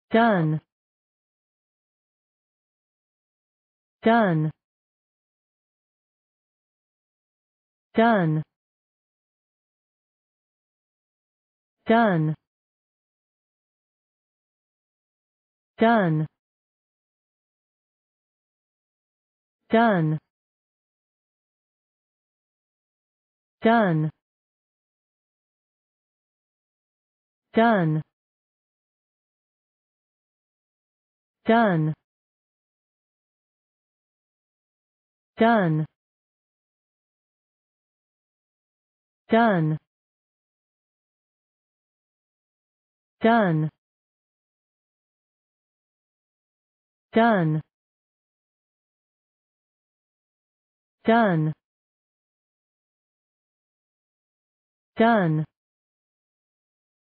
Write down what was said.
Dunne, Dunne, Dunne, Dunne, Dunne, Dunne, Dunne, Dunne, Dunne, Dunne, Dunne, Dunne, Dunne, Dunne, Dunne.